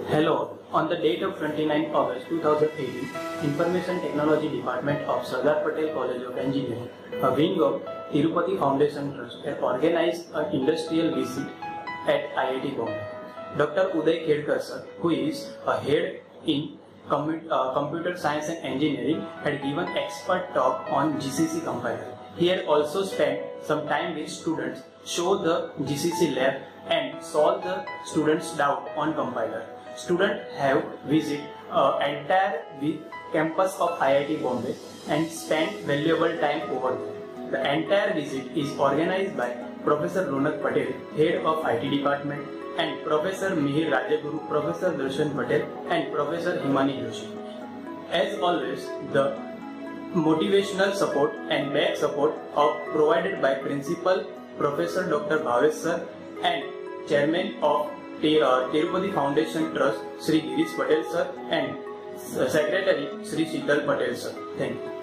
Hello, on the date of 29 August 2018, Information Technology Department of Sardar Patel College of Engineering, a wing of Tirupati Foundation Trust, had organized an industrial visit at IIT-Bombay. Dr. Uday Khedkar sir, who is a head in computer science and engineering, had given expert talk on GCC compiler. He had also spent some time with students, show the GCC lab and solve the students' doubt on compiler. Students have visited entire campus of IIT Bombay and spent valuable time over there. The entire visit is organized by Professor Ronak Patel, Head of IT Department, and Professor Mihir Rajaguru, Professor Darshan Patel, and Professor Himani Joshi. As always, the motivational support and back support are provided by Principal Professor Dr. Bhavesh sir and Chairman of Tirupati Foundation Trust Sri Girish Patel sir and Secretary Sri Sheetal Patel sir. Thank you.